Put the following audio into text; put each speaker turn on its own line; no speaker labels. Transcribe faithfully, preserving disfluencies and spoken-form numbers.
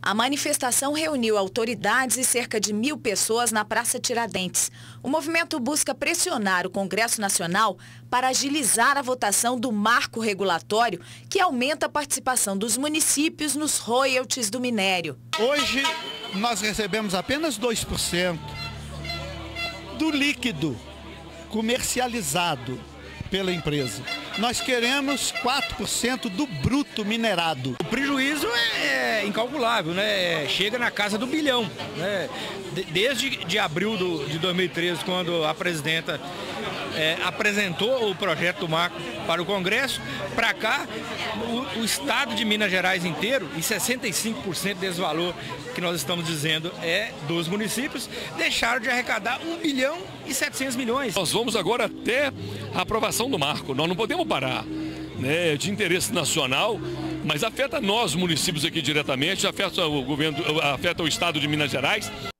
A manifestação reuniu autoridades e cerca de mil pessoas na Praça Tiradentes. O movimento busca pressionar o Congresso Nacional para agilizar a votação do marco regulatório que aumenta a participação dos municípios nos royalties do minério.
Hoje nós recebemos apenas dois por cento do líquido comercializado pela empresa. Nós queremos quatro por cento do bruto minerado.
O prejuízo é incalculável, né? Chega na casa do bilhão, né? Desde de abril do, de dois mil e treze, quando a presidenta é, apresentou o projeto do marco para o Congresso, para cá, o, o estado de Minas Gerais inteiro, e sessenta e cinco por cento desse valor que nós estamos dizendo é dos municípios, deixaram de arrecadar um bilhão e setecentos milhões.
Nós vamos agora até a aprovação do marco. Nós não podemos parar, né, de interesse nacional, mas afeta nós, municípios aqui diretamente, afeta o governo, afeta o estado de Minas Gerais.